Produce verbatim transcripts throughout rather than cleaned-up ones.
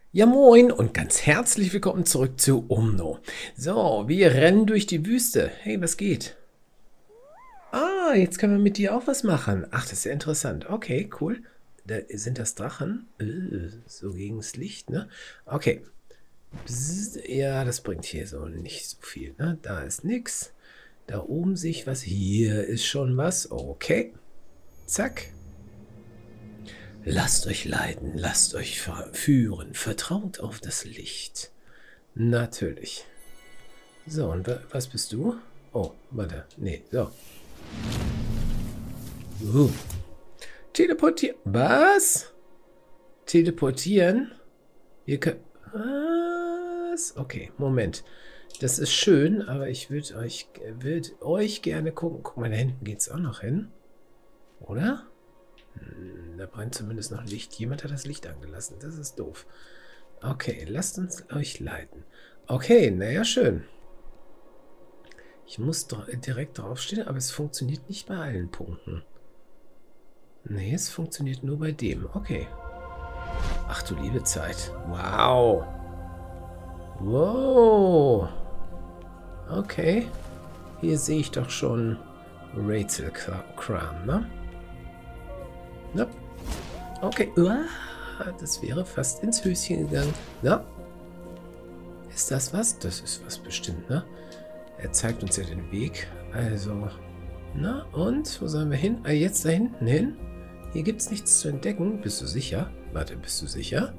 Ja, moin und ganz herzlich willkommen zurück zu Umno. So, wir rennen durch die Wüste. Hey, was geht? Ah, jetzt können wir mit dir auch was machen. Ach, das ist ja interessant. Okay, cool. Da, sind das Drachen? Äh, so gegen das Licht, ne? Okay. Bzz, ja, das bringt hier so nicht so viel, ne? Da ist nix. Da oben sehe ich was. Hier ist schon was. Okay. Zack. Lasst euch leiten, lasst euch führen, vertraut auf das Licht. Natürlich. So, und was bist du? Oh, warte. Nee, so. Uh. Teleportieren. Was? Teleportieren? Ihr könnt... Was? Okay, Moment. Das ist schön, aber ich würde euch, würd euch gerne gucken. Guck mal, da hinten geht es auch noch hin. Oder? Da brennt zumindest noch Licht. Jemand hat das Licht angelassen. Das ist doof. Okay, lasst uns euch leiten. Okay, naja, schön. Ich muss direkt draufstehen, aber es funktioniert nicht bei allen Punkten. Nee, es funktioniert nur bei dem. Okay. Ach du liebe Zeit. Wow. Wow. Okay. Hier sehe ich doch schon Rätselkram, ne? Nope. Okay. Uah, das wäre fast ins Höschen gegangen. Na? Ist das was? Das ist was bestimmt, ne? Er zeigt uns ja den Weg. Also. Na, und? Wo sollen wir hin? Ah, jetzt da hinten hin? Hier gibt es nichts zu entdecken. Bist du sicher? Warte, bist du sicher?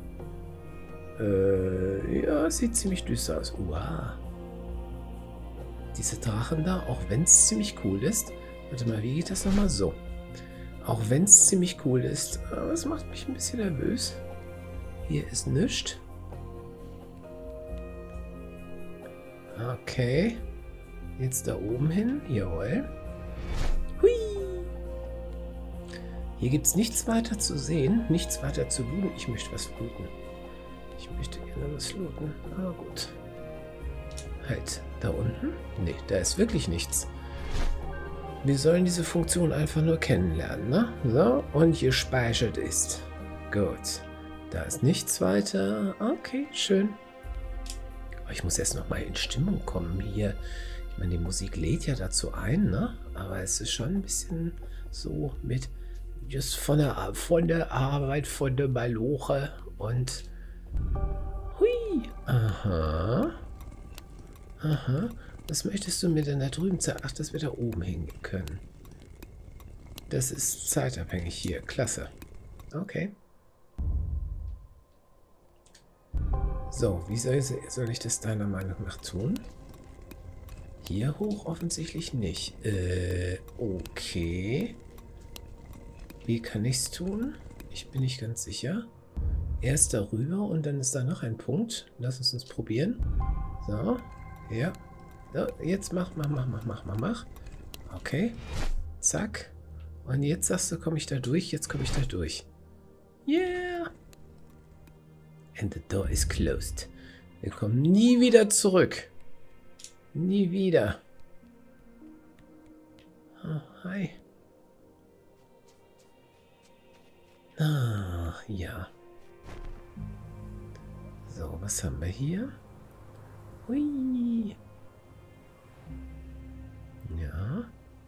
Äh, ja, sieht ziemlich düster aus. Uah. Diese Drachen da, auch wenn es ziemlich cool ist. Warte mal, wie geht das nochmal so? Auch wenn es ziemlich cool ist, aber es macht mich ein bisschen nervös. Hier ist nichts. Okay. Jetzt da oben hin. Jawohl. Hui. Hier gibt es nichts weiter zu sehen, nichts weiter zu looten. Ich möchte was looten. Ich möchte gerne was looten. Aber gut. Halt, da unten? Nee, da ist wirklich nichts. Wir sollen diese Funktion einfach nur kennenlernen, ne? So, und gespeichert ist. Gut. Da ist nichts weiter. Okay, schön. Aber ich muss erst noch mal in Stimmung kommen hier. Ich meine, die Musik lädt ja dazu ein, ne? Aber es ist schon ein bisschen so mit just von der, von der Arbeit, von der Maloche und hui. Aha. Aha. Was möchtest du mir denn da drüben zeigen? Ach, dass wir da oben hingehen können. Das ist zeitabhängig hier. Klasse. Okay. So, wie soll, soll ich das deiner Meinung nach tun? Hier hoch offensichtlich nicht. Äh, okay. Wie kann ich es tun? Ich bin nicht ganz sicher. Erst darüber und dann ist da noch ein Punkt. Lass uns uns probieren. So, ja. So, jetzt mach, mach, mach, mach, mach, mach, mach. Okay. Zack. Und jetzt sagst du, komme ich da durch? Jetzt komme ich da durch. Yeah. And the door is closed. Wir kommen nie wieder zurück. Nie wieder. Oh, hi. Ah, ja. So, was haben wir hier? Hui. Ja.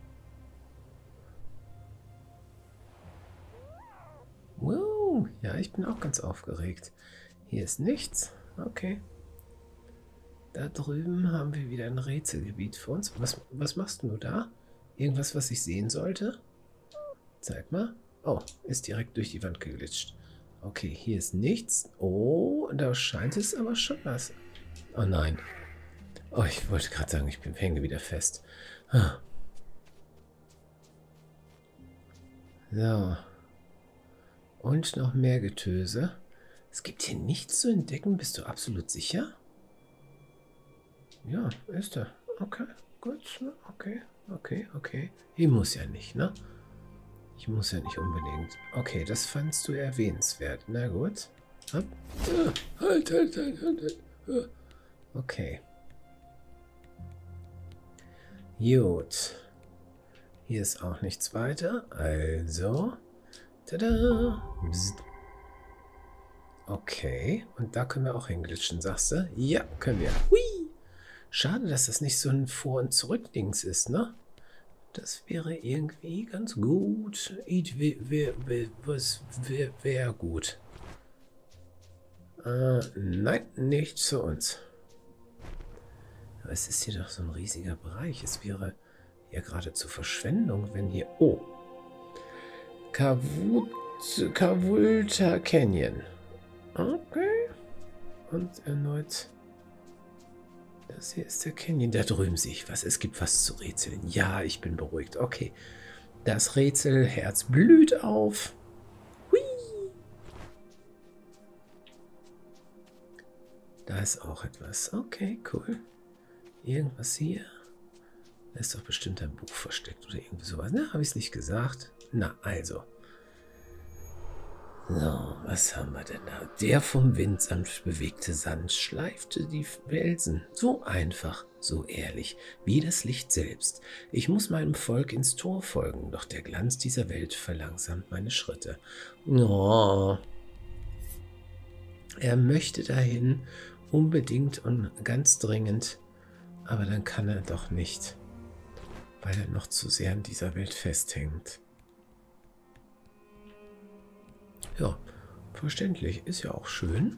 Wow. Ja, ich bin auch ganz aufgeregt. Hier ist nichts. Okay. Da drüben haben wir wieder ein Rätselgebiet für uns. Was, was machst du da? Irgendwas, was ich sehen sollte? Zeig mal. Oh, ist direkt durch die Wand geglitscht. Okay, hier ist nichts. Oh, da scheint es aber schon was. Oh nein. Oh, ich wollte gerade sagen, ich bin hänge wieder fest. So. Und noch mehr Getöse. Es gibt hier nichts zu entdecken. Bist du absolut sicher? Ja, ist er. Okay, gut. Okay, okay, okay. Ich muss ja nicht, ne? Ich muss ja nicht unbedingt. Okay, das fandst du erwähnenswert. Na gut. Hopp. Halt, halt, halt, halt, halt. Okay. Gut. Hier ist auch nichts weiter. Also. Tada. Psst. Okay, und da können wir auch hinglitschen, sagst du? Ja, können wir. Hui! Schade, dass das nicht so ein Vor- und Zurück-Dings ist, ne? Das wäre irgendwie ganz gut. Was wäre wär gut? Äh, nein, nicht zu uns. Aber es ist hier doch so ein riesiger Bereich. Es wäre ja geradezu Verschwendung, wenn hier... Oh. Kavut, Kavulta Canyon. Okay. Und erneut... Das hier ist der Canyon. Da drüben sehe ich was. Es gibt was zu rätseln. Ja, ich bin beruhigt. Okay. Das Rätselherz blüht auf. Hui. Da ist auch etwas. Okay, cool. Irgendwas hier. Da ist doch bestimmt ein Buch versteckt oder irgendwie sowas. Na, habe ich es nicht gesagt? Na, also. So, was haben wir denn da? Der vom Wind sanft bewegte Sand schleifte die Felsen. So einfach, so ehrlich, wie das Licht selbst. Ich muss meinem Volk ins Tor folgen, doch der Glanz dieser Welt verlangsamt meine Schritte. Oh. Er möchte dahin, unbedingt und ganz dringend, aber dann kann er doch nicht, weil er noch zu sehr an dieser Welt festhängt. Ja, verständlich. Ist ja auch schön.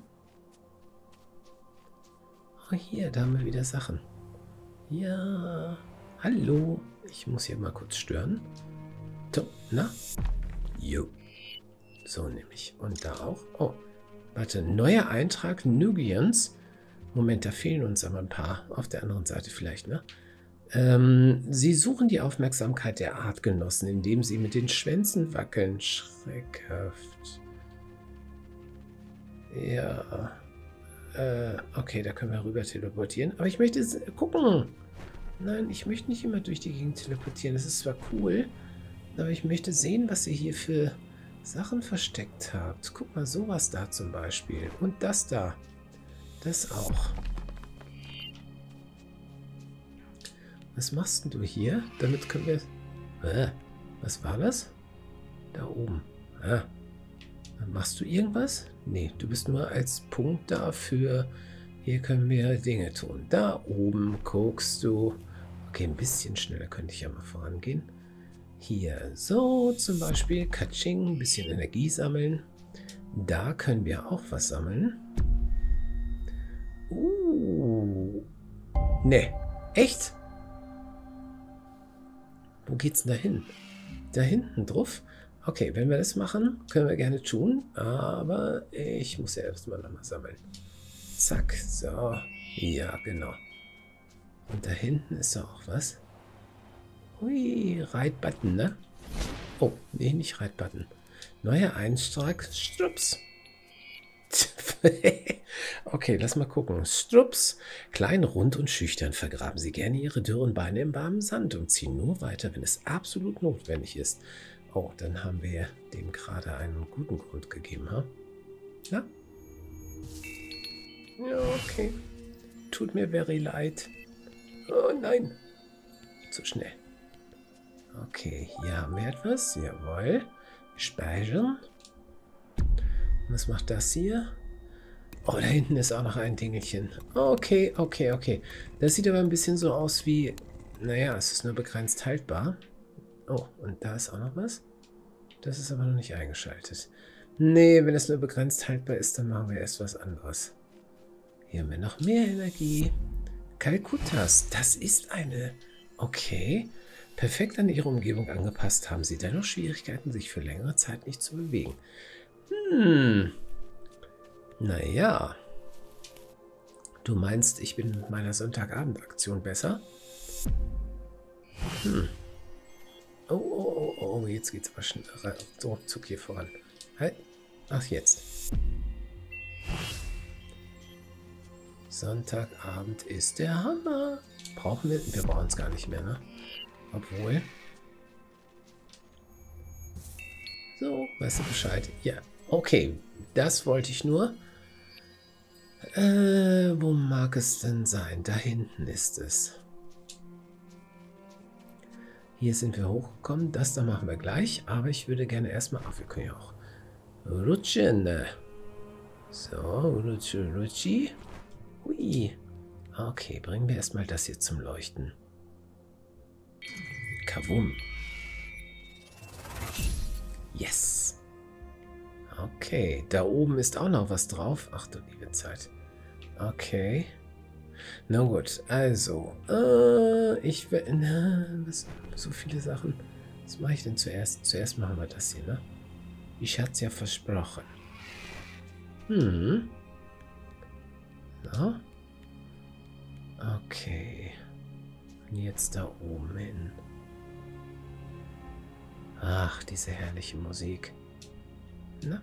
Oh, hier, da haben wir wieder Sachen. Ja, hallo. Ich muss hier mal kurz stören. So, na? Jo. So nämlich. Und da auch. Oh, warte. Neuer Eintrag Nugians. Moment, da fehlen uns aber ein paar. Auf der anderen Seite vielleicht, ne? Ähm, sie suchen die Aufmerksamkeit der Artgenossen, indem sie mit den Schwänzen wackeln. Schreckhaft. Ja. Äh, okay, da können wir rüber teleportieren. Aber ich möchte gucken. Nein, ich möchte nicht immer durch die Gegend teleportieren. Das ist zwar cool, aber ich möchte sehen, was ihr hier für Sachen versteckt habt. Guck mal, sowas da zum Beispiel. Und das da. Das auch. Was machst denn du hier? Damit können wir... Äh, was war das? Da oben. Ah. Machst du irgendwas? Nee, du bist nur als Punkt dafür. Hier können wir Dinge tun. Da oben guckst du. Okay, ein bisschen schneller könnte ich ja mal vorangehen. Hier so zum Beispiel. Katsching, ein bisschen Energie sammeln. Da können wir auch was sammeln. Uh. Ne, echt? Wo geht's denn da hin? Da hinten drauf? Okay, wenn wir das machen, können wir gerne tun. Aber ich muss ja erstmal nochmal sammeln. Zack, so. Ja, genau. Und da hinten ist doch auch was. Hui, Reitbutton, ne? Oh, nee, nicht Reitbutton. Neuer Eintrag, Strups. Okay, lass mal gucken. Strups. Klein, rund und schüchtern vergraben sie gerne ihre dürren Beine im warmen Sand und ziehen nur weiter, wenn es absolut notwendig ist. Oh, dann haben wir dem gerade einen guten Grund gegeben, ha? Ja? Ja, okay. Tut mir very leid. Oh nein. Zu schnell. Okay, hier haben wir etwas. Jawohl. Speichern. Was macht das hier? Oh, da hinten ist auch noch ein Dingelchen. Okay, okay, okay. Das sieht aber ein bisschen so aus wie... Naja, es ist nur begrenzt haltbar. Oh, und da ist auch noch was. Das ist aber noch nicht eingeschaltet. Nee, wenn es nur begrenzt haltbar ist, dann machen wir erst was anderes. Hier haben wir noch mehr Energie. Kalkutas, das ist eine... Okay. Perfekt an ihre Umgebung angepasst, haben sie dennoch Schwierigkeiten, sich für längere Zeit nicht zu bewegen. Hm. Naja. Du meinst, ich bin mit meiner Sonntagabend-Aktion besser? Hm. Oh, oh, oh, oh, jetzt geht's aber schnell. Ruckzuck hier voran. Halt. Ach, jetzt. Sonntagabend ist der Hammer. Brauchen wir... Wir brauchen es gar nicht mehr, ne? Obwohl... So, weißt du Bescheid? Ja, okay. Das wollte ich nur. Äh, wo mag es denn sein? Da hinten ist es. Hier sind wir hochgekommen. Das da machen wir gleich. Aber ich würde gerne erstmal... Ach, wir können ja auch rutschen. So, Rutschi, Rutschi. Hui. Okay, bringen wir erstmal das hier zum Leuchten. Kavum. Yes. Okay, da oben ist auch noch was drauf. Ach du liebe Zeit. Okay. Na gut, also. Äh, ich will... Na, was, so viele Sachen. Was mache ich denn zuerst? Zuerst machen wir das hier, ne? Ich hatte es ja versprochen. Hm. So. Okay. Und jetzt da oben hin. Ach, diese herrliche Musik. Na?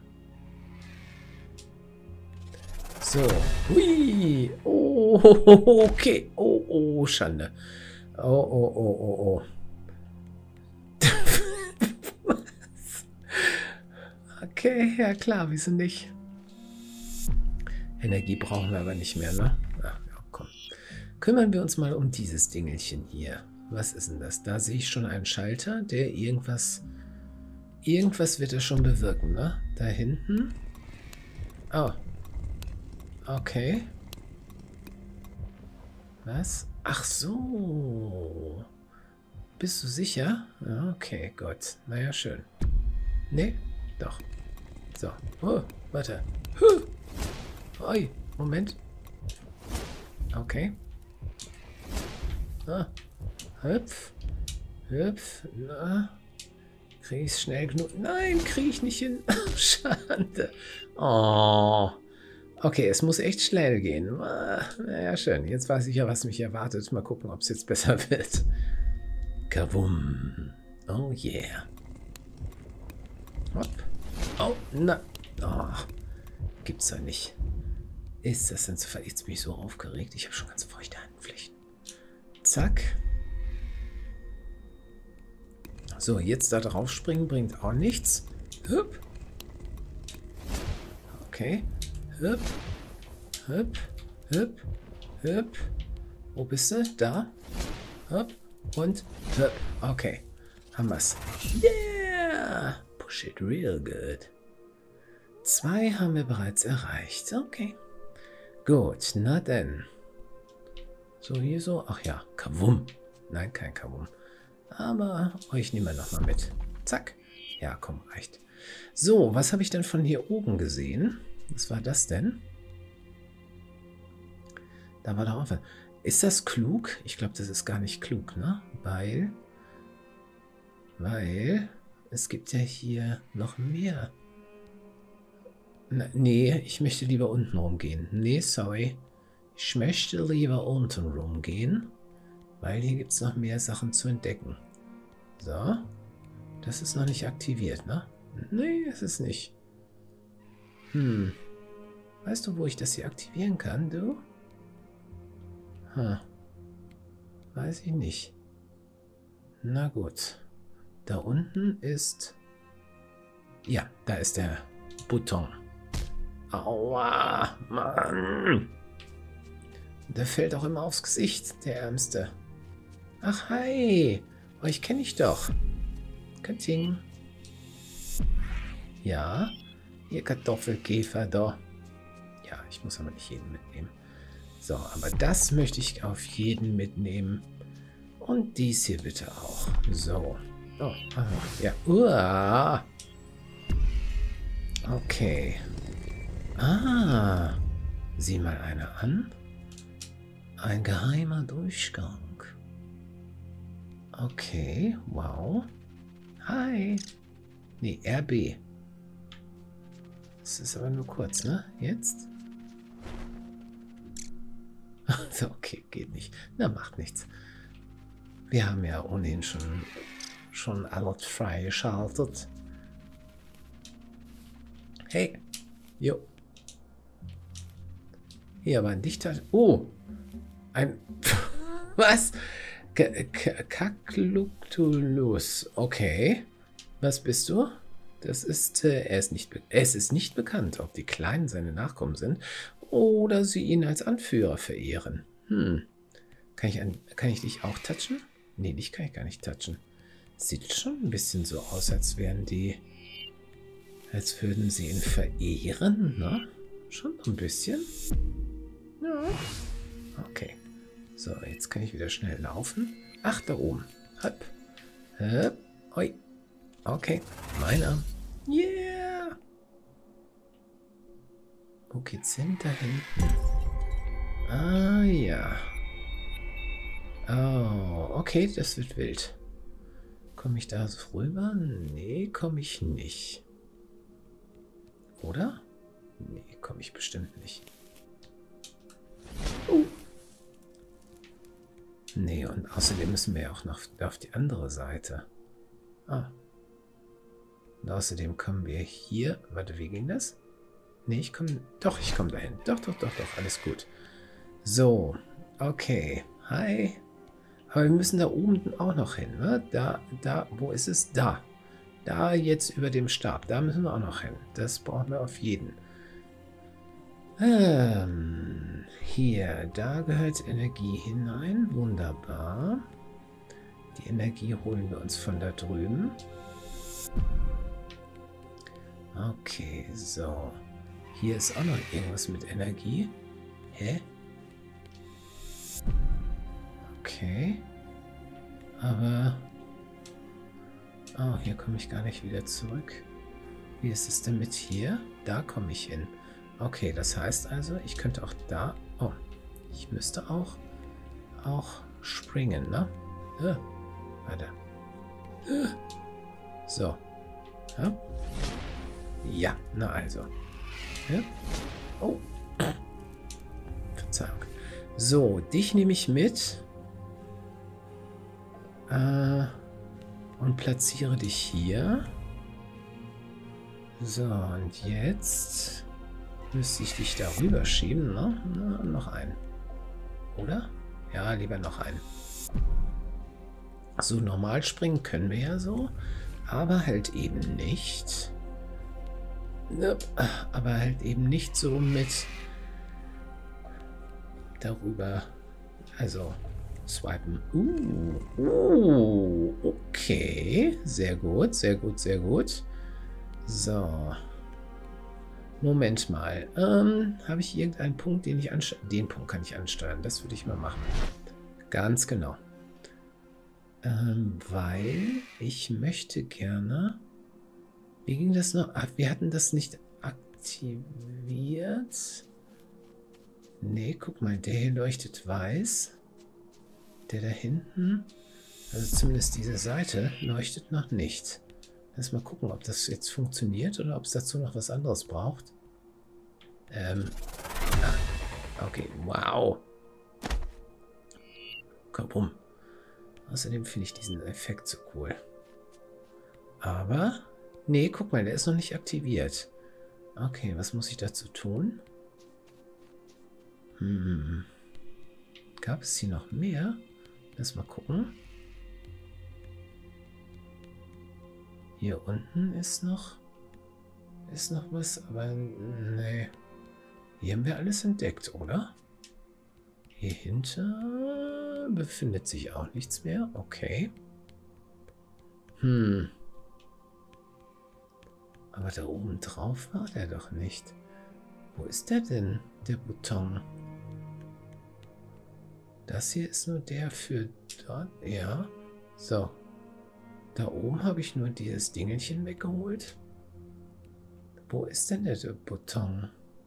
So. Hui. Oh, okay. Oh, oh, Schande. Oh, oh, oh, oh, oh. Okay, ja klar, wieso nicht? Energie brauchen wir aber nicht mehr, ne? Ach, ja, komm. Kümmern wir uns mal um dieses Dingelchen hier. Was ist denn das? Da sehe ich schon einen Schalter, der irgendwas... Irgendwas wird er schon bewirken, ne? Da hinten. Oh. Okay. Was? Ach so. Bist du sicher? Ja, okay, gut. Naja, schön. Nee? Doch. So. Oh, warte. Huh. Oi, Moment. Okay. Ah. Hüpf. Hüpf. Na. Krieg ich schnell genug? Nein, krieg ich nicht hin. Schande. Oh. Okay, es muss echt schnell gehen. Ah, naja, schön. Jetzt weiß ich ja, was mich erwartet. Mal gucken, ob es jetzt besser wird. Kavum. Oh yeah. Hopp. Oh, na. Oh. Gibt's doch nicht. Ist das denn zu ver... Jetzt bin ich so aufgeregt. Ich habe schon ganz feuchte Handflächen. Zack. So, jetzt da drauf springen bringt auch nichts. Hüpp. Okay. Hüpp. Hüpp. Hüpp. Hüpp. Wo bist du? Da. Hüpp. Und hüpp. Okay. Haben wir's. Yeah. Push it real good. Zwei haben wir bereits erreicht. Okay. Gut, na denn. So, hier so. Ach ja, Kavum. Nein, kein Kavum. Aber euch nehmen wir nochmal mit. Zack. Ja, komm, reicht. So, was habe ich denn von hier oben gesehen? Was war das denn? Da war doch auch was. Ist das klug? Ich glaube, das ist gar nicht klug, ne? Weil... Weil... Es gibt ja hier noch mehr... Na, nee, ich möchte lieber unten rumgehen. Nee, sorry. Ich möchte lieber unten rumgehen, weil hier gibt es noch mehr Sachen zu entdecken. So. Das ist noch nicht aktiviert, ne? Nee, es ist nicht. Hm. Weißt du, wo ich das hier aktivieren kann, du? Hm. Weiß ich nicht. Na gut. Da unten ist... Ja, da ist der Button. Aua, Mann. Der fällt auch immer aufs Gesicht, der Ärmste. Ach, hi. Euch kenne ich doch. Katting. Ja, ihr Kartoffelkäfer da. Ja, ich muss aber nicht jeden mitnehmen. So, aber das möchte ich auf jeden mitnehmen. Und dies hier bitte auch. So. Oh, aha. Ja. Uah. Okay. Ah, sieh mal einer an. Ein geheimer Durchgang. Okay, wow. Hi. Nee, R B. Das ist aber nur kurz, ne? Jetzt? So, okay, geht nicht. Na, macht nichts. Wir haben ja ohnehin schon, schon alles freigeschaltet. Hey. Jo. Hier war ein dichter... Oh. Ein... Was? Kakluktullus. Okay. Was bist du? Das ist... Äh, er ist nicht... Es ist nicht bekannt, ob die Kleinen seine Nachkommen sind oder sie ihn als Anführer verehren. Hm. Kann ich, an, kann ich dich auch touchen? Nee, dich kann ich gar nicht touchen. Sieht schon ein bisschen so aus, als wären die... Als würden sie ihn verehren, ne? Schon ein bisschen. Ja. Okay. So, jetzt kann ich wieder schnell laufen. Ach, da oben. Hopp. Hopp. Oi. Okay. Meiner. Yeah. Wo geht's hin? Da hinten. Ah, ja. Oh, okay, das wird wild. Komme ich da so rüber? Nee, komme ich nicht. Oder? Nee, komme ich bestimmt nicht. Uh. Nee, und außerdem müssen wir ja auch noch auf die andere Seite. Ah. Und außerdem kommen wir hier... Warte, wie ging das? Nee, ich komme... Doch, ich komme dahin. Doch, doch, doch, doch, alles gut. So, okay. Hi. Aber wir müssen da oben auch noch hin, ne? Da, da, wo ist es? Da. Da jetzt über dem Stab. Da müssen wir auch noch hin. Das brauchen wir auf jeden. Ähm, hier, da gehört Energie hinein. Wunderbar. Die Energie holen wir uns von da drüben. Okay, so. Hier ist auch noch irgendwas mit Energie. Hä? Okay. Aber... Oh, hier komme ich gar nicht wieder zurück. Wie ist es denn mit hier? Da komme ich hin. Okay, das heißt also, ich könnte auch da... Oh, ich müsste auch... auch springen, ne? Äh, warte. Äh, so. Ja. Ja, na also. Ja. Oh. Verzeihung. So, dich nehme ich mit. Äh, und platziere dich hier. So, und jetzt müsste ich dich darüber schieben, ne? Na, noch einen. Oder? Ja, lieber noch einen. So, normal springen können wir ja so, aber halt eben nicht. Aber halt eben nicht so mit darüber, also swipen. Uh, uh, okay, sehr gut, sehr gut, sehr gut. So. Moment mal. Ähm, habe ich irgendeinen Punkt, den ich ansteuern? Den Punkt kann ich ansteuern. Das würde ich mal machen. Ganz genau. Ähm, weil ich möchte gerne... Wie ging das noch? Ach, wir hatten das nicht aktiviert. Nee, guck mal, der hier leuchtet weiß. Der da hinten, also zumindest diese Seite, leuchtet noch nicht. Lass mal gucken, ob das jetzt funktioniert oder ob es dazu noch was anderes braucht. Ähm. Ah, okay, wow. Komm. Außerdem finde ich diesen Effekt so cool. Aber, nee, guck mal, der ist noch nicht aktiviert. Okay, was muss ich dazu tun? Hm. Gab es hier noch mehr? Lass mal gucken. Hier unten ist noch ist noch was, aber nee. Hier haben wir alles entdeckt, oder? Hier hinter befindet sich auch nichts mehr. Okay. Hm. Aber da oben drauf war der doch nicht. Wo ist der denn, der Button? Das hier ist nur der für dort. Ja. So. Da oben habe ich nur dieses Dingelchen weggeholt. Wo ist denn der, der Button?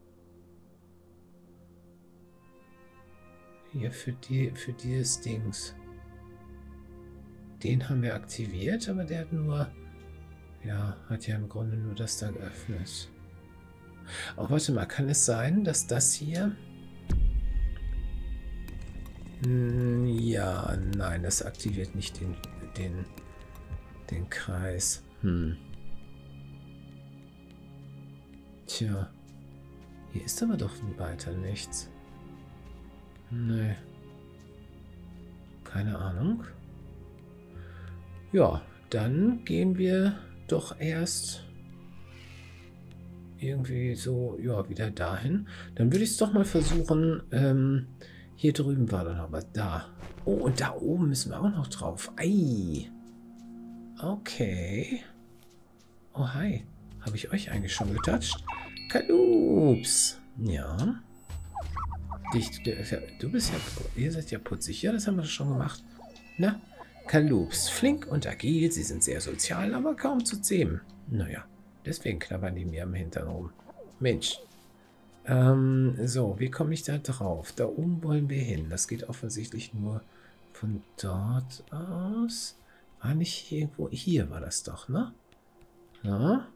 Hier für die, für dieses Dings. Den haben wir aktiviert, aber der hat nur... Ja, hat ja im Grunde nur das da geöffnet. Oh, warte mal, kann es sein, dass das hier... Hm, ja, nein, das aktiviert nicht den, den, den Kreis. Hm. Tja, hier ist aber doch weiter nichts. Nee. Keine Ahnung. Ja, dann gehen wir doch erst irgendwie so, ja, wieder dahin. Dann würde ich es doch mal versuchen. Ähm, hier drüben war dann aber da. Oh, und da oben müssen wir auch noch drauf. Ei. Okay. Oh, hi. Habe ich euch eigentlich schon getoucht? Kalups. Ja. Dich, du bist ja... Ihr seid ja putzig. Ja, das haben wir schon gemacht. Na? Kaloops. Flink und agil. Sie sind sehr sozial, aber kaum zu zähmen. Naja, deswegen knabbern die mir am Hintern rum. Mensch. Ähm, so, wie komme ich da drauf? Da oben wollen wir hin. Das geht offensichtlich nur von dort aus. War nicht irgendwo... Hier war das doch, ne? Ja.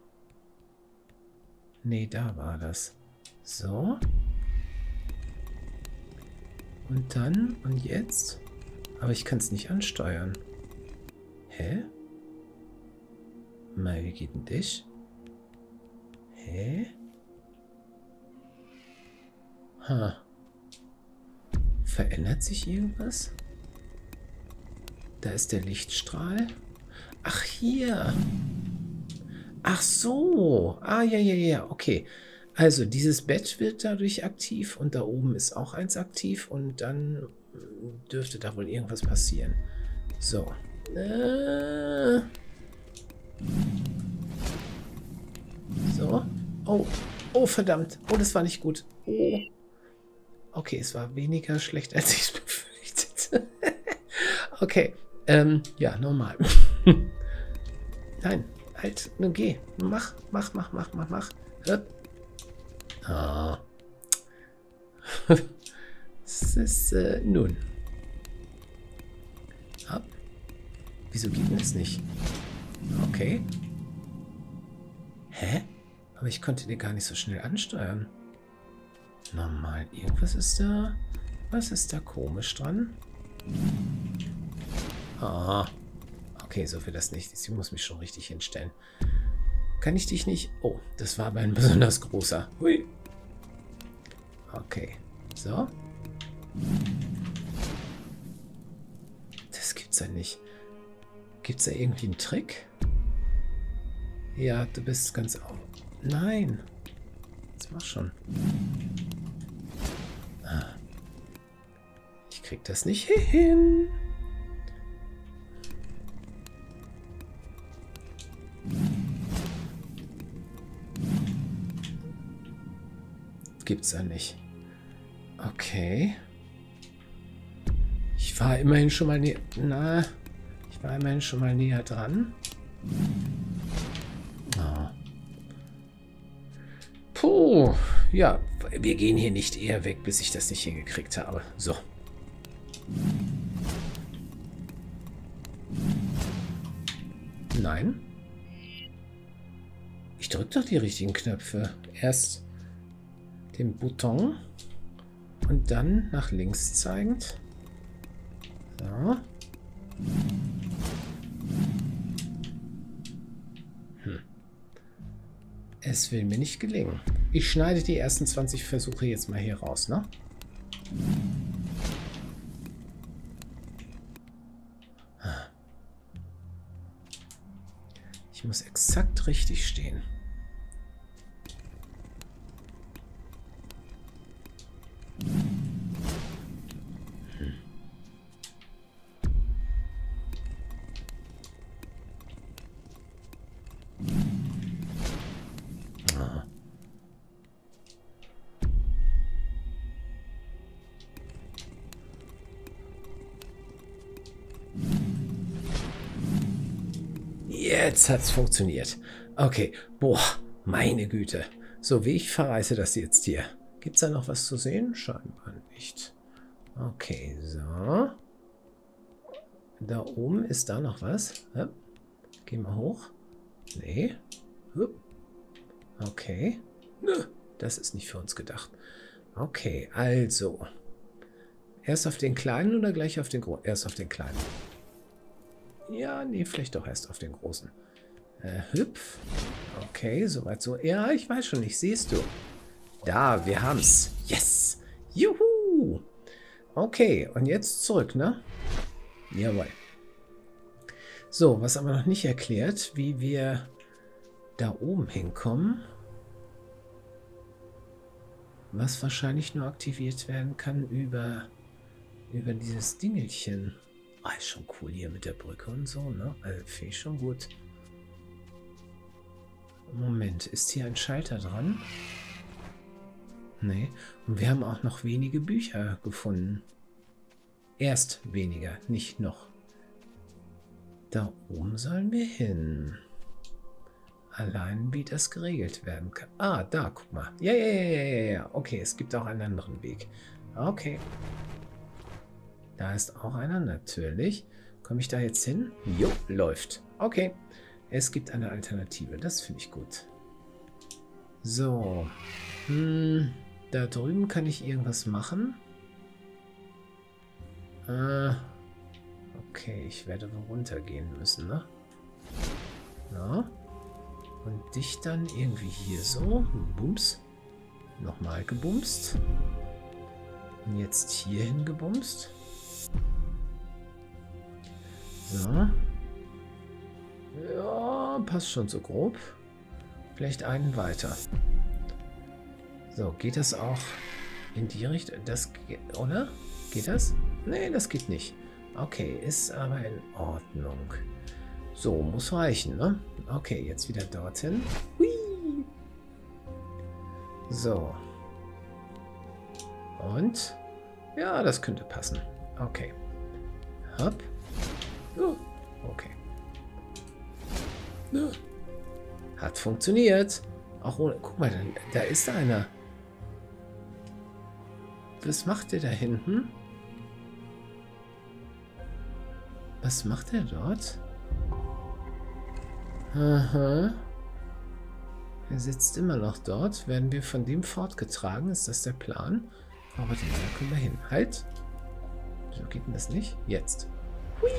Nee, da war das. So. Und dann, und jetzt? Aber ich kann es nicht ansteuern. Hä? Mal, wie geht denn das? Hä? Ha. Verändert sich irgendwas? Da ist der Lichtstrahl. Ach, hier. Ach so. Ah, ja, ja, ja. Okay. Also, dieses Bett wird dadurch aktiv und da oben ist auch eins aktiv und dann dürfte da wohl irgendwas passieren. So. Äh. So. Oh. Oh, verdammt. Oh, das war nicht gut. Oh. Okay, es war weniger schlecht, als ich es befürchtete. Okay. Ähm, ja, normal. Nein. Halt, nun geh. Mach, mach, mach, mach, mach, mach. Ah. Das ist, äh, nun. Ab. Wieso geht denn das nicht? Okay. Hä? Aber ich konnte den gar nicht so schnell ansteuern. Normal. Irgendwas ist da... Was ist da komisch dran? Ah. Okay, so für das nicht. Ich muss mich schon richtig hinstellen. Kann ich dich nicht... Oh, das war aber ein besonders großer. Hui. Okay. So. Das gibt's ja nicht. Gibt's da irgendwie einen Trick? Ja, du bist ganz... auf. Nein. Jetzt mach schon. Ah. Ich krieg das nicht hin. Gibt's ja nicht. Okay. Ich war immerhin schon mal näher. Na, ich war immerhin schon mal näher dran. Oh. Puh. Ja, wir gehen hier nicht eher weg, bis ich das nicht hingekriegt habe. So. Nein. Ich drücke doch die richtigen Knöpfe. Erst den Button und dann nach links zeigend. So. Hm. Es will mir nicht gelingen. Ich schneide die ersten zwanzig Versuche jetzt mal hier raus, ne? Ich muss exakt richtig stehen. Jetzt hat es funktioniert. Okay. Boah, meine Güte. So, wie ich verreiße das jetzt hier. Gibt es da noch was zu sehen? Scheinbar nicht. Okay, so. Da oben ist da noch was. Ja. Gehen wir hoch. Nee. Okay. Das ist nicht für uns gedacht. Okay, also. Erst auf den kleinen oder gleich auf den großen? Erst auf den kleinen. Ja, nee, vielleicht doch erst auf den großen. Äh, hüpf. Okay, soweit so. Ja, ich weiß schon nicht. Siehst du. Da, wir haben's. Yes. Juhu. Okay, und jetzt zurück, ne? Jawohl. So, was aber noch nicht erklärt, wie wir da oben hinkommen. Was wahrscheinlich nur aktiviert werden kann über, über dieses Dingelchen. Ah, ist schon cool hier mit der Brücke und so, ne? Also, finde ich schon gut. Moment, ist hier ein Schalter dran? Nee. Und wir haben auch noch wenige Bücher gefunden. Erst weniger, nicht noch. Da oben sollen wir hin. Allein wie das geregelt werden kann. Ah, da, guck mal. Ja, ja, ja, ja, ja, ja. Okay, es gibt auch einen anderen Weg. Okay. Da ist auch einer, natürlich. Komme ich da jetzt hin? Jo, läuft. Okay. Es gibt eine Alternative. Das finde ich gut. So. Hm, da drüben kann ich irgendwas machen. Äh, okay, ich werde wohl runtergehen müssen, ne? Ja. Und dich dann irgendwie hier so. Bums. Nochmal gebumst. Und jetzt hierhin gebumst. So. Ja, passt schon so grob. Vielleicht einen weiter. So, geht das auch in die Richtung? Das geht, oder? Geht das? Nee, das geht nicht. Okay, ist aber in Ordnung. So, muss reichen, ne? Okay, jetzt wieder dorthin. Hui. So. Und? Ja, das könnte passen. Okay. Hopp. Oh, okay. Ja. Hat funktioniert. Auch ohne. Guck mal, da, da ist einer. Was macht der da hinten? Was macht er dort? Aha. Er sitzt immer noch dort. Werden wir von dem fortgetragen? Ist das der Plan? Aber den da können wir hin. Halt. So geht denn das nicht? Jetzt. Hui.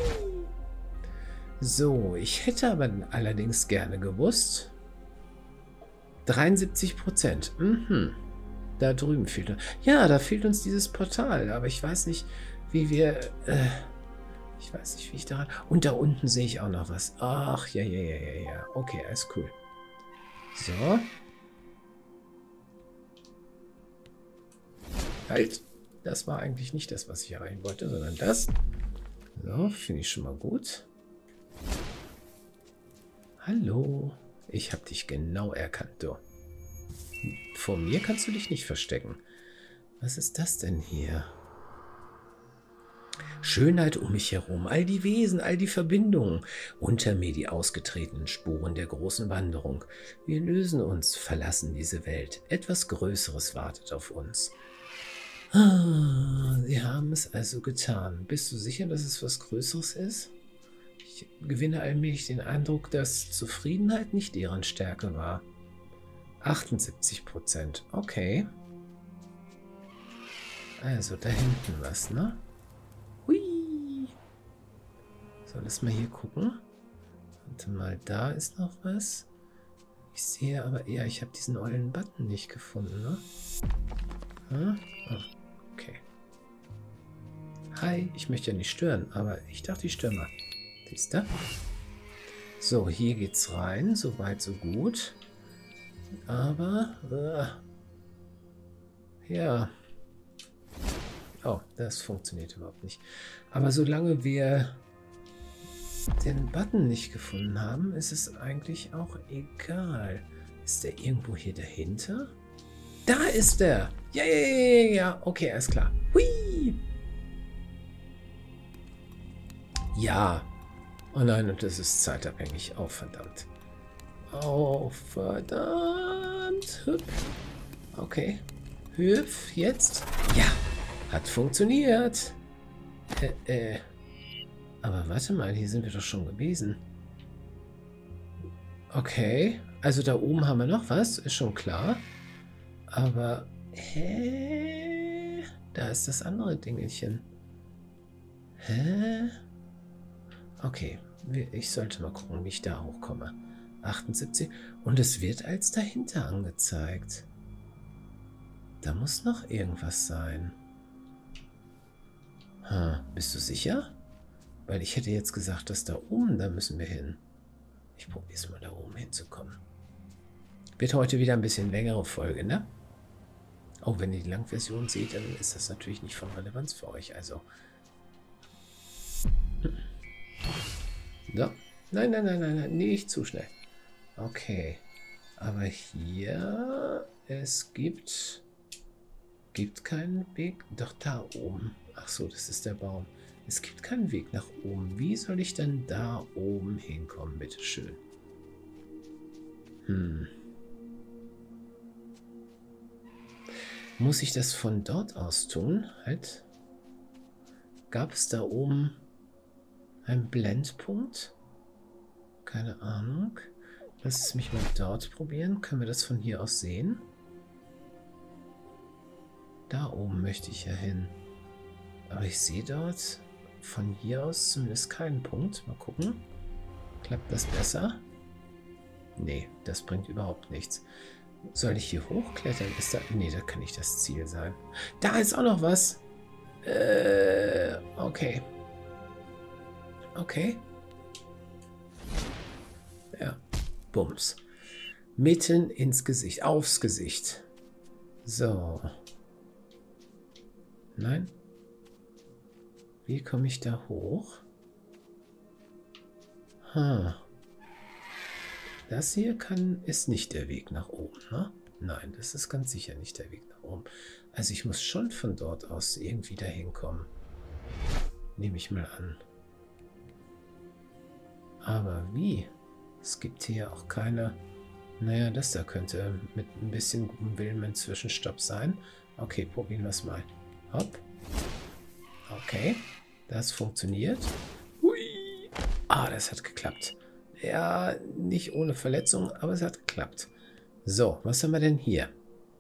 So, ich hätte aber allerdings gerne gewusst. dreiundsiebzig Prozent. Mhm. Da drüben fehlt uns. Ja, da fehlt uns dieses Portal. Aber ich weiß nicht, wie wir... Äh, ich weiß nicht, wie ich daran... Und da unten sehe ich auch noch was. Ach, ja, ja, ja, ja, ja. Okay, alles cool. So. Halt. Das war eigentlich nicht das, was ich erreichen wollte, sondern das. So, finde ich schon mal gut. Hallo. Ich habe dich genau erkannt, du. Vor mir kannst du dich nicht verstecken. Was ist das denn hier? Schönheit um mich herum, all die Wesen, all die Verbindungen. Unter mir die ausgetretenen Spuren der großen Wanderung. Wir lösen uns, verlassen diese Welt. Etwas Größeres wartet auf uns. Ah, sie haben es also getan. Bist du sicher, dass es was Größeres ist? Ich gewinne allmählich den Eindruck, dass Zufriedenheit nicht deren Stärke war. achtundsiebzig Prozent. Okay. Also da hinten was, ne? Hui. So, lass mal hier gucken. Warte mal, da ist noch was. Ich sehe aber, ja, ich habe diesen ollen Button nicht gefunden, ne? Hm? Oh, okay. Hi, ich möchte ja nicht stören, aber ich dachte, ich störe mal. Siehst du? So, hier geht's rein. So weit, so gut. Aber, äh, ja. Oh, das funktioniert überhaupt nicht. Aber solange wir den Button nicht gefunden haben, ist es eigentlich auch egal. Ist der irgendwo hier dahinter? Da ist er! Ja, ja, ja, ja, okay, alles klar. Hui! Ja. Oh nein, und das ist zeitabhängig. Oh, verdammt. Oh, verdammt. Hüp. Okay. Hüpf, jetzt. Ja, hat funktioniert. Äh, äh. Aber warte mal, hier sind wir doch schon gewesen. Okay. Also da oben haben wir noch was, ist schon klar. Aber, hä? Da ist das andere Dingelchen. Hä? Okay, ich sollte mal gucken, wie ich da hochkomme. achtundsiebzig. Und es wird als dahinter angezeigt. Da muss noch irgendwas sein. Hm, bist du sicher? Weil ich hätte jetzt gesagt, dass da oben, da müssen wir hin. Ich probiere es mal, da oben hinzukommen. Wird heute wieder ein bisschen längere Folge, ne? Auch wenn ihr die Langversion seht, dann ist das natürlich nicht von Relevanz für euch. Also. Hm. So. Nein, nein, nein, nein, nein, nicht zu schnell. Okay. Aber hier, es gibt gibt keinen Weg. Doch da oben. Ach so, das ist der Baum. Es gibt keinen Weg nach oben. Wie soll ich denn da oben hinkommen? Bitteschön. Hm. Muss ich das von dort aus tun? Halt. Gab es da oben einen Blendpunkt? Keine Ahnung. Lass es mich mal dort probieren. Können wir das von hier aus sehen? Da oben möchte ich ja hin. Aber ich sehe dort von hier aus zumindest keinen Punkt. Mal gucken. Klappt das besser? Nee, das bringt überhaupt nichts. Soll ich hier hochklettern? Ist da... Nee, da kann nicht das Ziel sein. Da ist auch noch was. Äh, okay. Okay. Ja, Bums. Mitten ins Gesicht, aufs Gesicht. So. Nein. Wie komme ich da hoch? Ha. Das hier kann, ist nicht der Weg nach oben, ne? Nein, das ist ganz sicher nicht der Weg nach oben. Also ich muss schon von dort aus irgendwie dahin kommen. Nehme ich mal an. Aber wie? Es gibt hier auch keine... Naja, das da könnte mit ein bisschen gutem Willen ein Zwischenstopp sein. Okay, probieren wir es mal. Hopp. Okay, das funktioniert. Hui. Ah, das hat geklappt. Ja, nicht ohne Verletzung, aber es hat geklappt. So, was haben wir denn hier?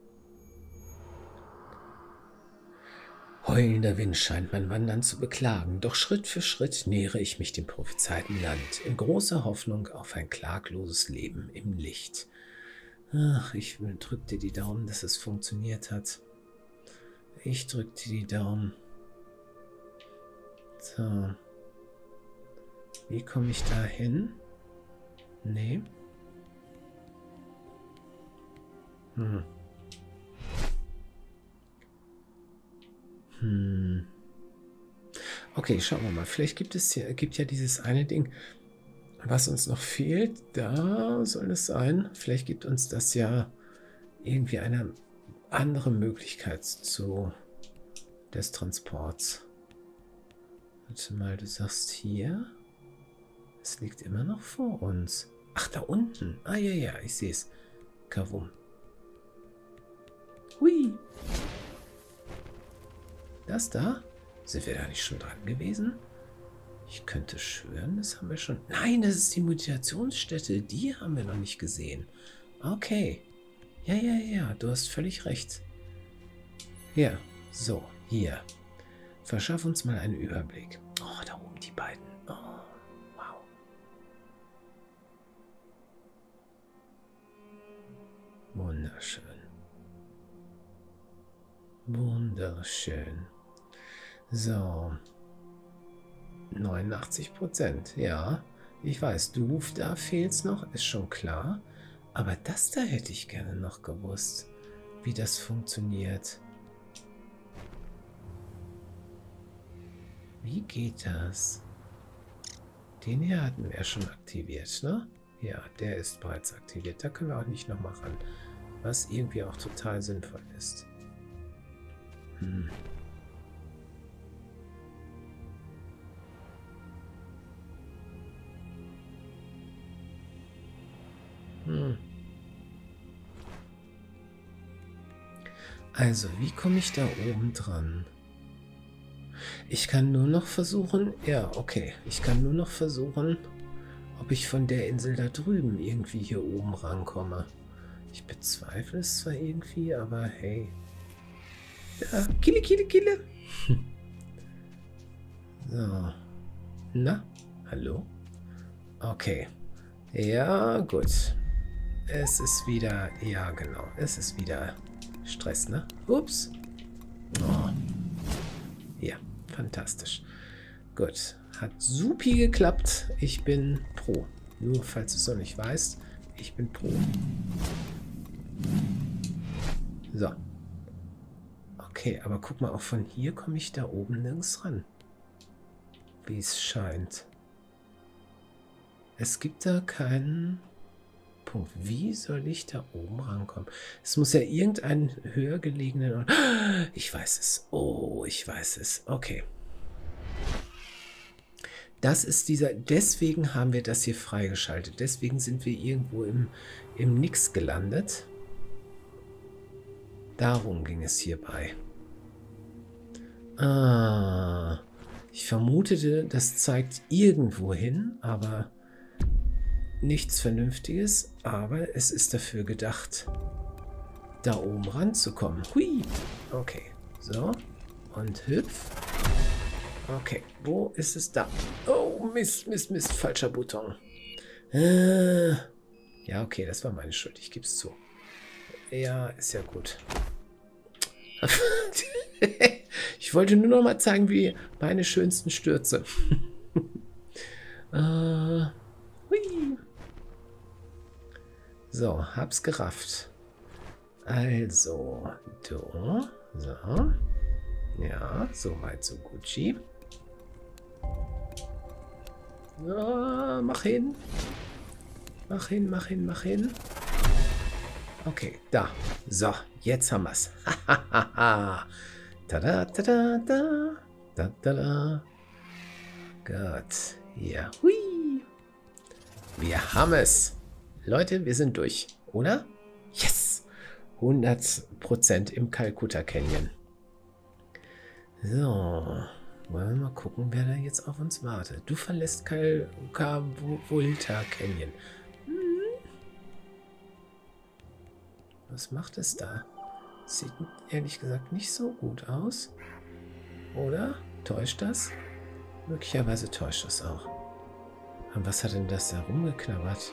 Heulender Wind scheint mein Wandern zu beklagen, doch Schritt für Schritt nähere ich mich dem prophezeiten Land, in großer Hoffnung auf ein klagloses Leben im Licht. Ach, ich drück dir die Daumen, dass es funktioniert hat. Ich drück dir die Daumen. So. Wie komme ich da hin? Nee. Hm. Hm. Okay, schauen wir mal. Vielleicht gibt es hier, gibt ja dieses eine Ding, was uns noch fehlt. Da soll es sein. Vielleicht gibt uns das ja irgendwie eine andere Möglichkeit zu des Transports. Warte mal, du sagst hier. Es liegt immer noch vor uns. Ach, da unten. Ah, ja, ja, ich sehe es. Kavum. Hui. Das da? Sind wir da nicht schon dran gewesen? Ich könnte schwören, das haben wir schon... Nein, das ist die Meditationsstätte. Die haben wir noch nicht gesehen. Okay. Ja, ja, ja, du hast völlig recht. Ja, so, hier. Verschaff uns mal einen Überblick. Oh, da oben die beiden. Oh, wow. Wunderschön. Wunderschön. So. neunundachtzig Prozent. Ja, ich weiß, du, da fehlt's noch, ist schon klar. Aber das da hätte ich gerne noch gewusst, wie das funktioniert. Wie geht das? Den hier hatten wir schon aktiviert, ne? Ja, der ist bereits aktiviert. Da können wir auch nicht nochmal ran. Was irgendwie auch total sinnvoll ist. Hm. Hm. Also, wie komme ich da oben dran? Ich kann nur noch versuchen, ja, okay, ich kann nur noch versuchen, ob ich von der Insel da drüben irgendwie hier oben rankomme. Ich bezweifle es zwar irgendwie, aber hey. Ja, kille, kille, kille. So. Na, hallo? Okay. Ja, gut. Es ist wieder, ja genau, es ist wieder Stress, ne? Ups. Oh. Ja, fantastisch. Gut, hat supi geklappt. Ich bin pro. Nur falls du es noch nicht weißt, ich bin pro. So. Okay, aber guck mal, auch von hier komme ich da oben nirgends ran. Wie es scheint. Es gibt da keinen Punkt. Wie soll ich da oben rankommen? Es muss ja irgendeinen höher gelegenen Ort. Ich weiß es. Oh, ich weiß es. Okay. Das ist dieser, deswegen haben wir das hier freigeschaltet. Deswegen sind wir irgendwo im, im Nix gelandet. Darum ging es hierbei. Ah, ich vermutete, das zeigt irgendwo hin, aber nichts Vernünftiges. Aber es ist dafür gedacht, da oben ranzukommen. Hui. Okay, so. Und hüpf. Okay, wo ist es da? Oh, Mist, Mist, Mist, falscher Button. Äh, ja, okay, das war meine Schuld, ich gebe es zu. Ja, ist ja gut. Ich wollte nur noch mal zeigen, wie meine schönsten Stürze. äh, hui. So, hab's gerafft. Also, du, so. Ja, so weit, so Gucci. Ja, mach hin. Mach hin, mach hin, mach hin. Okay, da. So, jetzt haben wir's. Hahaha. Tada, tada, da. Da, da, da. Gott. Ja, hui. Wir haben es. Leute, wir sind durch, oder? Yes. hundert Prozent im Kalkutta Canyon. So. Wollen wir mal gucken, wer da jetzt auf uns wartet. Du verlässt Kalkutta Canyon. Hm. Was macht es da? Sieht ehrlich gesagt nicht so gut aus. Oder? Täuscht das? Möglicherweise täuscht das auch. Aber was hat denn das da rumgeknabbert?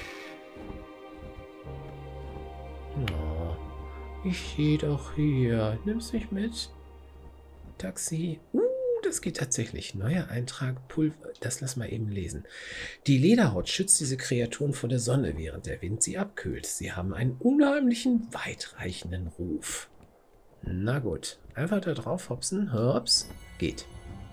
Oh, ich gehe doch hier. Nimm's mich mit? Taxi. Uh, das geht tatsächlich. Neuer Eintrag, Pulver. Das lass mal eben lesen. Die Lederhaut schützt diese Kreaturen vor der Sonne, während der Wind sie abkühlt. Sie haben einen unheimlichen, weitreichenden Ruf. Na gut. Einfach da drauf hopsen. Hops. Geht.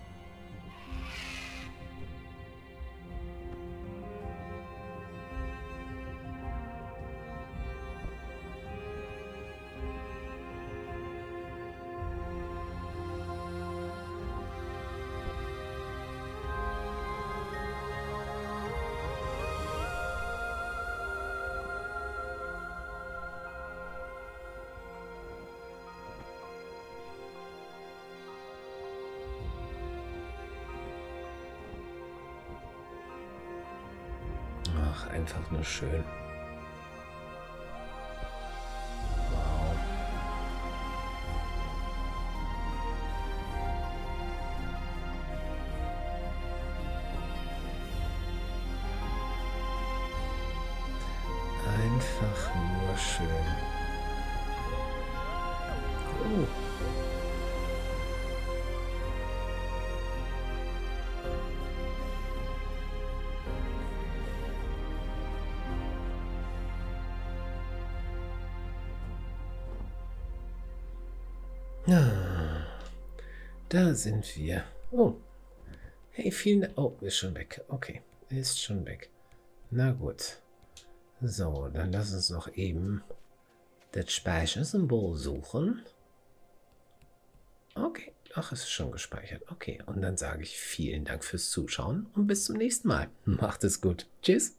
Ach, einfach nur schön. Wow. Einfach nur schön. Oh. Ah, da sind wir. Oh. Hey, vielen Dank. Oh, ist schon weg. Okay, ist schon weg. Na gut. So, dann lass uns noch eben das Speichersymbol suchen. Okay, ach, es ist schon gespeichert. Okay, und dann sage ich vielen Dank fürs Zuschauen und bis zum nächsten Mal. Macht es gut. Tschüss.